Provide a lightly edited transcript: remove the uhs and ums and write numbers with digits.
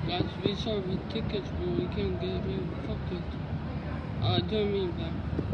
Guys, we serve tickets, but we can't get in. Fuck it. Do me back.